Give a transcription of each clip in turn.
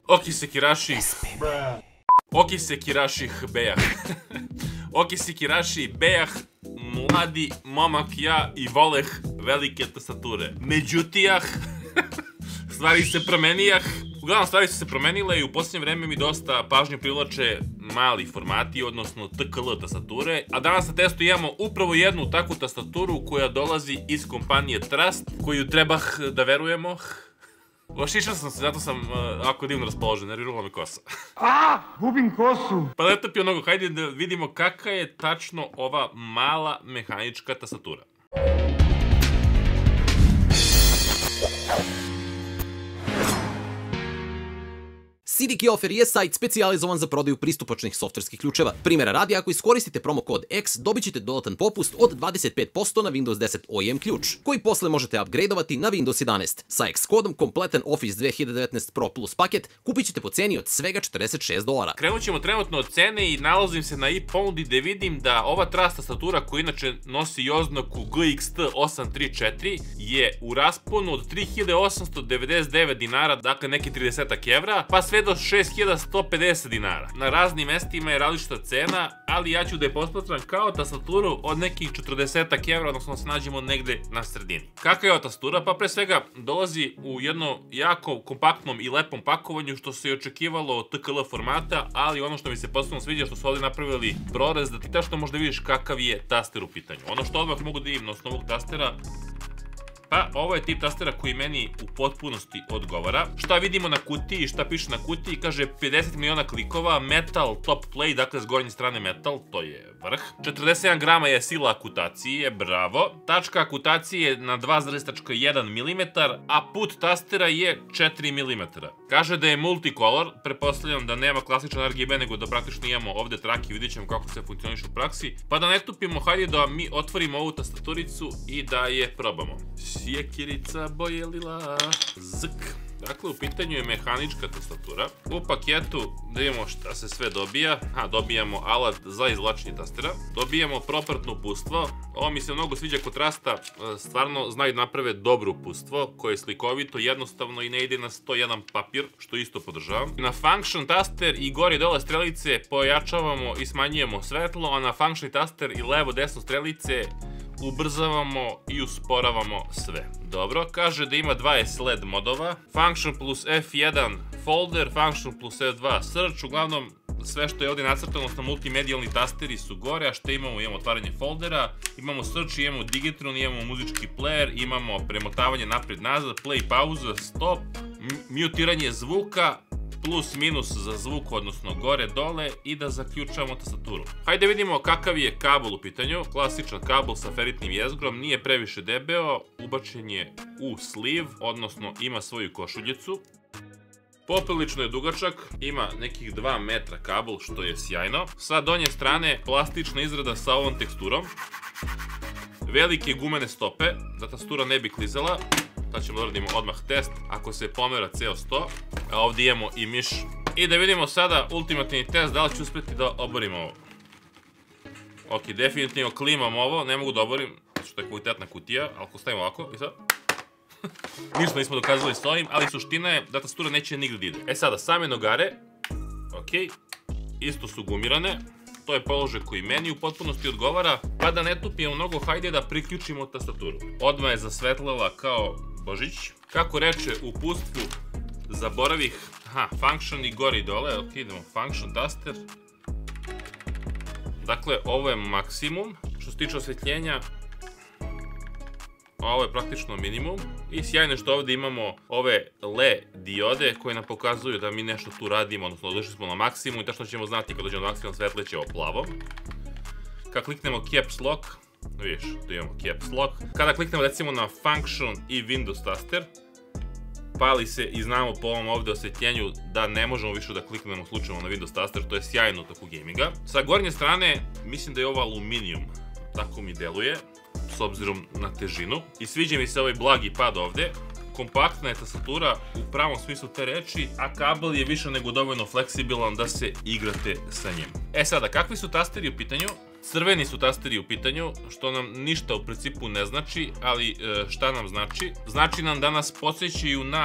Oki Sekirashi. Oki Sekirashi Bejah. Oki Sekirashi Bejah, mladi momak ja i voleh velike tastature. Međutijah, stvari se promenijah. Uglavnom, stvari su se promenile i u posljednje vreme mi dosta pažnju privlače mali formati, odnosno TKL tastature, a danas na testu imamo upravo jednu takvu tastaturu koja dolazi iz kompanije Trust, koju trebah da verujemo. Ošišao sam se, zato sam ovako divno raspoložen, nervirala me kosa. Gubim kosu! Pa letopio mnogo, hajde da vidimo kakva je tačno ova mala mehanička tastatura. CDK Offer je sajt specijalizovan za prodaju pristupačnih softverskih ključeva. Primjera radi, ako iskoristite promo kod X, dobit ćete dodatan popust od 25% na Windows 10 OEM ključ, koji posle možete upgradeovati na Windows 11. Sa X kodom kompletan Office 2019 Pro Plus paket kupit ćete po ceni od svega $46. Krenut ćemo trenutno od cene i nalazim se na ePound gde vidim da ova Trust tastatura koja inače nosi i oznaku GXT834 je u rasponu od 3899 dinara, dakle neki 30 evra, pa sve do 6150 dinara. Na raznim mestima je različita cena, ali ja ću da je posmatram kao tastaturu od nekih 40 evra, odnosno da se nađemo negde na sredini. Kakva je ova tastatura? Pa pre svega dolazi u jednom jako kompaktnom i lepom pakovanju, što se i očekivalo od TKL formata, ali ono što mi se posebno sviđa što su ovdje napravili prorez da ti tačno možda vidiš kakav je taster u pitanju. Ono što odmah mogu da vidim na osnovu ovog tastera, pa ovo je tip tastera koji meni u potpunosti odgovara. Šta vidimo na kutiji, šta piše na kutiji, kaže 50 miliona klikova, metal top play, dakle s gornje strane metal, to je vrh. 47 grama je sila akutacije, bravo. Tačka akutacije je na 2,1 mm, a put tastera je 4 mm. Kaže da je multicolor, pretpostavljam da nema klasičan RGB, nego da praktično imamo ovde trake i vidjet ćemo kako se funkcioniše u praksi. Pa da ne tupimo, hajde da mi otvorimo ovu tastaturicu i da je probamo. Sjekirica boje lila, zk. Dakle, u pitanju je mehanička tastatura. U paketu da vidimo šta se sve dobija. Dobijamo alat za izvlačenje tastera. Dobijamo propratno uputstvo. Ovo mi se mnogo sviđa kod Trusta. Stvarno znaju da naprave dobro uputstvo koje je slikovito, jednostavno i ne ide na 101 papir, što isto podržavam. Na function taster i gore i dole strelice pojačavamo i smanjujemo svetlo, a na function taster i levo-desno strelice ubrzavamo i usporavamo sve. Dobro, kaže da ima 20 LED modova. Function plus F1 folder, function plus F2 search, uglavnom sve što je ovdje nacrtano, odnosno multimedijalni tasteri su gore, a što imamo? Imamo otvaranje foldera, imamo search, imamo digitron, imamo muzički player, imamo premotavanje napred-nazad, play, pauza, stop, mutiranje zvuka, plus minus za zvuk, odnosno gore dole, i da zaključamo tastaturu. Hajde vidimo kakav je kabel u pitanju. Klasičan kabel sa feritnim jezgrom, nije previše debeo, ubačen je u sleeve, odnosno ima svoju košuljicu. Poprilično je dugačak, ima nekih 2 metra kabel, što je sjajno. Sa donje strane plastična izrada sa ovom teksturom. Velike gumene stope, da tastatura ne bi klizala. Sad ćemo da radimo odmah test, ako se pomera ceo sto. A ovdje imamo i miš. I da vidimo sada ultimativni test, da li ću uspjeti da oborim ovo. Ok, definitivno klimam ovo, ne mogu da oborim, što je kvalitetna kutija, ali ako stavimo ovako, i sad... Ništa nismo dokazali s ovim, ali suština je da tastatura neće nigde da ide. E sada, same nogare, ok, isto su gumirane. To je položaj koji meni u potpunosti odgovara, pa da ne tupimo mnogo, hajde da priključimo tastaturu. Odmah je zasvetlala kao Božić. Kako reče u uputstvu, zaboravih, function i gore i dole, ok, idemo function taster. Dakle, ovo je maksimum, što se tiče osvetljenja, ovo je praktično minimum. I sjajno što ovdje imamo ove LED diode koje nam pokazuju da mi nešto tu radimo, odnosno došli smo na maksimum i tačno ćemo znati kad dođemo na maksimum svetleće ovo plavo. Kad kliknemo caps lock, vidiš, tu imamo caps lock. Kada kliknemo recimo na function i Windows taster, pali se i znamo po ovom ovdje osvetljenju da ne možemo više da kliknemo slučajno na Windows taster, to je sjajno u toku gaminga. Sa gornje strane mislim da je ovo aluminijum, tako mi deluje, s obzirom na težinu. I sviđa mi se ovaj blagi pad ovde. Kompaktna je tastatura u pravom smislu te reči, a kabel je više nego dovoljno fleksibilan da se igrate sa njim. E sada, kakvi su tasteri u pitanju? Crveni su tasteri u pitanju, što nam ništa u principu ne znači, ali šta nam znači? Znači nam da nas podsjećaju na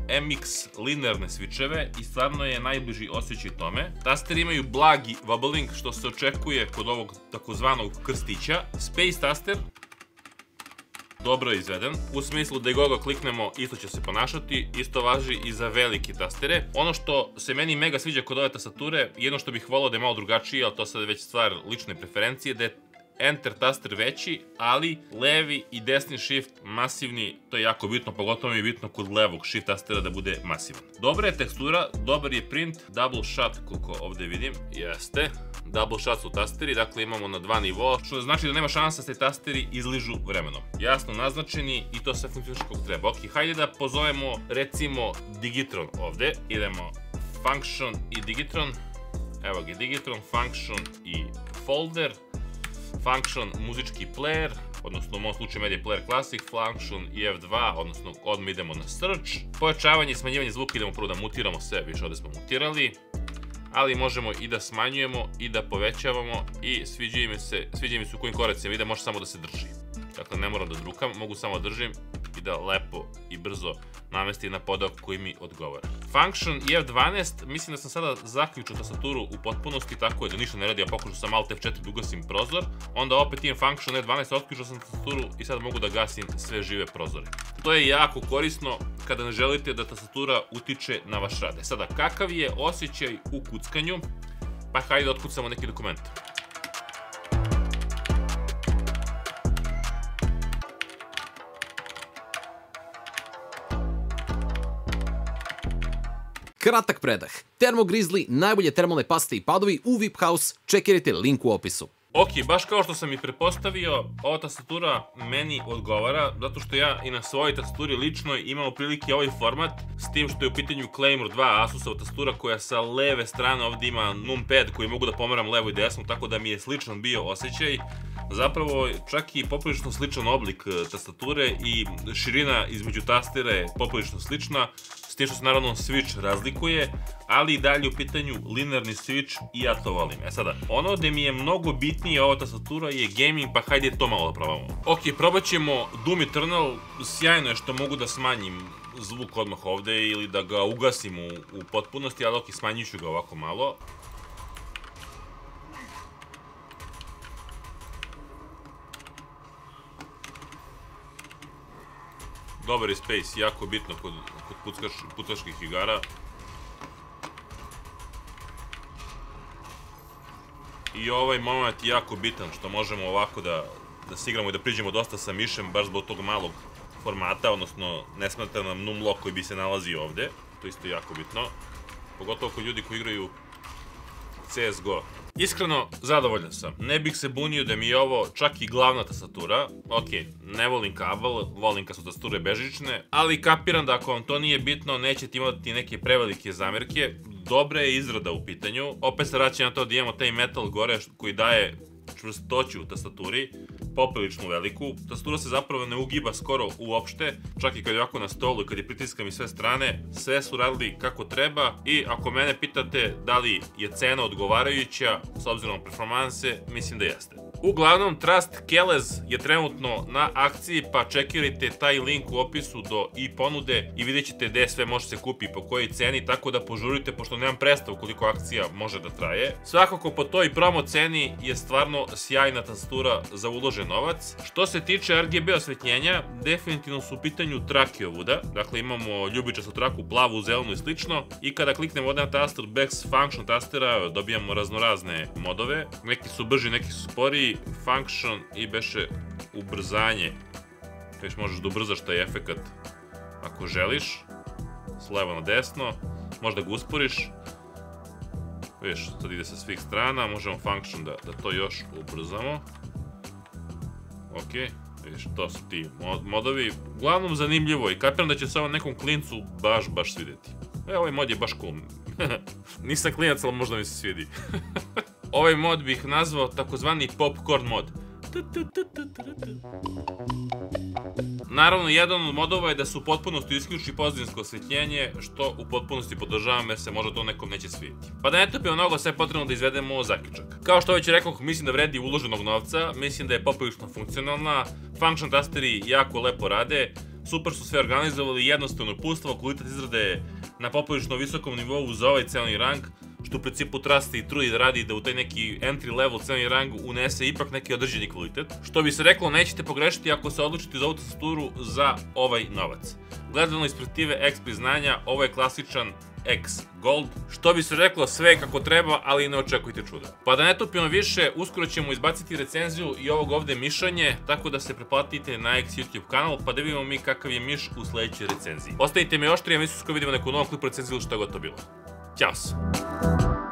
MX linearne switcheve i stvarno je najbliži osjećaj tome. Tasteri imaju blagi wobbling, što se očekuje kod ovog takozvanog krstića. Space taster, dobro je izveden, u smislu da i god ga kliknemo isto će se ponašati, isto važi i za velike tastere. Ono što se meni mega sviđa kod ove tastature, jedno što bih volao da je malo drugačije, ali to sad je već stvar lične preferencije, da je Enter taster veći, ali levi i desni shift masivni, to je jako bitno, pogotovo mi je bitno kod levog shift tastera da bude masivan. Dobra je tekstura, dobar je print, double shot koliko ovde vidim, jeste. Double shot su tasteri, dakle imamo na 2 nivoa, što znači da nema šansa da se tasteri izližu vremenom. Jasno naznačeni i to sve funkcioniše kako treba. Ok, hajde da pozovemo recimo Digitron ovde, idemo Function i Digitron, evo ga Digitron, Function i Folder, Function muzički player, odnosno u mom slučaju Media Player Classic, Function i F2, odnosno odmah idemo na Search. Pojačavanje i smanjivanje zvuka, idemo prvo da mutiramo sve, više ovde smo mutirali, ali možemo i da smanjujemo i da povećavamo i sviđa mi se u kojim koracima ide, može samo da se drži. Dakle, ne moram da drukam, mogu samo da držim i da lepo i brzo namesti na podak koji mi odgovara. Function i F12, mislim da sam sada zaključio tastaturu u potpunosti, tako je da ništa ne radi, ja pokušao sam Alt F4 da ugasim prozor, onda opet imam Function F12, otključao sam tastaturu i sad mogu da gasim sve žive prozore. To je jako korisno kada ne želite da tastatura utiče na vaš rad. Sada, kakav je osjećaj u kuckanju? Pa hajde da otkucamo neki dokument. Kratak predah. Thermo Grizzly, najbolje termalne paste i padovi u VIP House, čekirajte link u opisu. Ok, baš kao što sam i pretpostavio, ova tastatura meni odgovara, zato što ja i na svojoj tastaturi ličnoj imam prilike ovaj format, s tim što je u pitanju Claymore 2 Asusova tastatura koja sa leve strane ovdje ima numpad koji mogu da pomeram levo i desno, tako da mi je sličan bio osjećaj. Zapravo čak i poprilično sličan oblik tastature i širina između tastera je poprilično slična, s tim što se naravno switch razlikuje, ali i dalje u pitanju linearni switch i ja to volim. E sada, ono gde mi je mnogo bitnije ova tastatura je gaming, pa hajde to malo da probamo. Ok, probat ćemo Doom Eternal, sjajno je što mogu da smanjim zvuk odmah ovde ili da ga ugasim u potpunosti, ali ok, smanjit ću ga ovako malo. Dobar je space, jako bitno kod pucačkih igara. I ovaj moment je jako bitan, što možemo ovako da se igramo i da priđemo dosta sa mišem, baš zbog tog malog formata, odnosno ne smeta nam numlock koji bi se nalazio ovde. To isto je jako bitno. Pogotovo kod ljudi koji igraju CSGO. Iskreno, zadovoljan sam. Ne bih se bunio da mi je ovo čak i glavna tastatura. Ok, ne volim kabel, volim kad su tastature bežične, ali kapiram da ako vam to nije bitno, nećete imati neke prevelike zamerke. Dobra je izrada u pitanju. Opet se vraća na to da imamo taj metal gore koji daje čvrstoću u tastaturi, poprilično veliku. Tastatura se zapravo ne ugiba skoro uopšte, čak i kad je ovako na stolu i kad je pritiskam i sve strane, sve su radili kako treba i ako mene pitate da li je cena odgovarajuća s obzirom na performanse, mislim da jeste. Uglavnom, Trust Keles je trenutno na akciji, pa čekirajte taj link u opisu do i ponude i vidjet ćete gde sve može se kupi po kojoj ceni, tako da požurite, pošto nemam predstavu koliko akcija može da traje. Svakako po toj promo ceni je stvarno sjajna tastatura za uložen novac. Što se tiče RGB osvetljenja, definitivno su u pitanju trakiovuda, dakle imamo ljubičastu traku, plavu, zelenu i slično, i kada kliknemo ovdje na taster Back Function tastera, dobijamo raznorazne modove, neki su brži, neki su sporiji, Function i beše ubrzanje, već možeš da ubrzaš taj efekat ako želiš, s levo na desno, možda ga usporiš, vidiš, sad ide sa svih strana, možemo Function da to još ubrzamo. Ok, vidiš, to su ti modovi, uglavnom zanimljivo i kapiram da će se ovom nekom klincu baš svidjeti. Ovaj mod je baš cool, nisam klinac, ali možda mi se svidi. Ovaj mod bih nazvao takozvani popcorn mod. Naravno, jedan od modova je da se u potpunosti isključi pozadinsko osvetljenje, što u potpunosti podržavam jer se možda to nekom neće svidjeti. Pa da ne topimo mnogo, sve je potrebno da izvedemo zaključak. Kao što već rekao, mislim da vredi uloženog novca, mislim da je poprilično funkcionalna, Function tasteri jako lepo rade, super su sve organizovali, jednostavno uputstvo, kvalitet izrade je na poprilično visokom nivou za ovaj cenovni rang, što u principu treba se i trudi da radi da u taj neki entry level cenovni rang unese ipak neki određeni kvalitet. Što bi se reklo, nećete pogrešiti ako se odlučite za ovu tastaturu za ovaj novac. Gledano iz perspektive X priznanja, ovo je klasičan X Gold, što bi se reklo sve kako treba, ali ne očekujte čuda. Pa da ne tupimo više, uskoro ćemo izbaciti recenziju i ovog ovde mišanje, tako da se pretplatite na X YouTube kanal, pa da vidimo mi kakav je miš u sledećoj recenziji. Ostavite me oštrije, mi se vidimo neku novu klipu recenziju ili šta god to bilo. Ćao se!